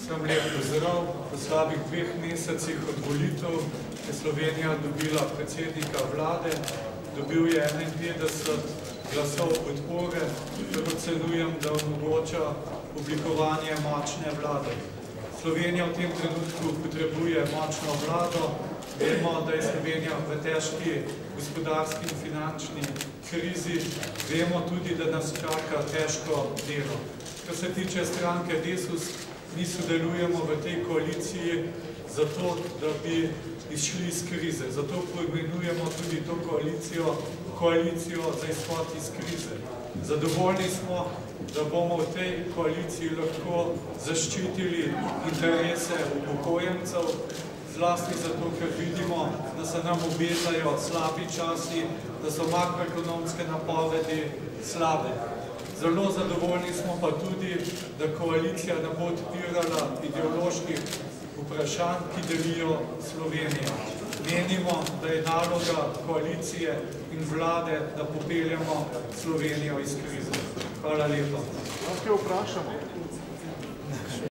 Vsem lep pozdrav. V slabih 2 mesecih od volitev je Slovenija dobila predsednika vlade, dobil je 51 glasov podpore, kar ocenujem, da omogoča oblikovanje močne vlade. Slovenija v tem trenutku potrebuje močno vlado. Vemo, da je Slovenija v težki gospodarski in finančni krizi. Vemo tudi, da nas čaka težko delo. Kar se tiče stranke Desus, mi sodelujemo v tej koaliciji zato, da bi izšli iz krize. Zato poimenujemo tudi to koalicijo za izhod iz krize. Zadovoljni smo, da bomo v tej koaliciji lahko zaščitili interese upokojencev, zlasti zato, ker vidimo, da se nam obetajo slabi časi, da so makroekonomske napovedi slabe. Zelo zadovoljni smo pa tudi, da koalicija ne bo odpirala ideoloških vprašanj, ki delijo Slovenijo. Menimo, da je naloga koalicije in vlade, da popeljemo Slovenijo iz krize. Hvala lepa. Lahko vprašamo.